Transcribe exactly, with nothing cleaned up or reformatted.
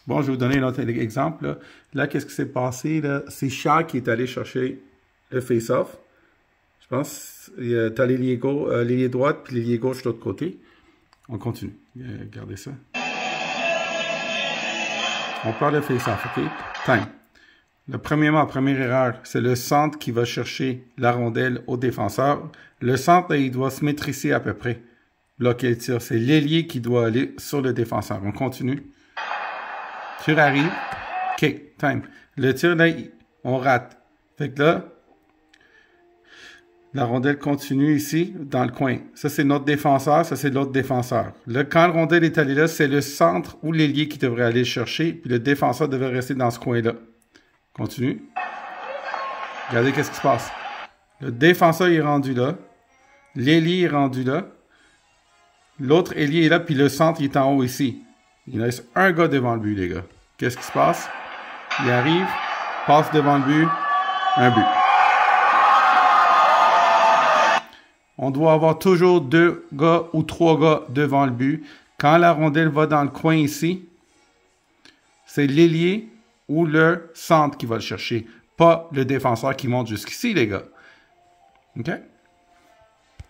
Bon, je vais vous donner un autre exemple. Là, là qu'est-ce qui s'est passé? C'est Shaq qui est allé chercher le face-off. Je pense tu as l'ailier euh, droite puis l'ailier gauche de l'autre côté. On continue. Regardez ça. On parle de face-off, OK? Time. Le premièrement, la première erreur, c'est le centre qui va chercher la rondelle au défenseur. Le centre, là, il doit se maîtriser à peu près. Bloquer le tir. C'est l'ailier qui doit aller sur le défenseur. On continue. Tir arrive. OK, time. Le tir, là, on rate. Fait que là, la rondelle continue ici, dans le coin. Ça, c'est notre défenseur. Ça, c'est l'autre défenseur. Là, quand la rondelle est allée là, c'est le centre ou l'ailier qui devrait aller chercher. Puis le défenseur devrait rester dans ce coin-là. Continue. Regardez qu'est-ce qui se passe. Le défenseur est rendu là. L'ailier est rendu là. L'autre ailier est là, puis le centre il est en haut ici. Il reste un gars devant le but, les gars. Qu'est-ce qui se passe? Il arrive, passe devant le but, un but. On doit avoir toujours deux gars ou trois gars devant le but. Quand la rondelle va dans le coin ici, c'est l'ailier ou le centre qui va le chercher, pas le défenseur qui monte jusqu'ici, les gars. OK?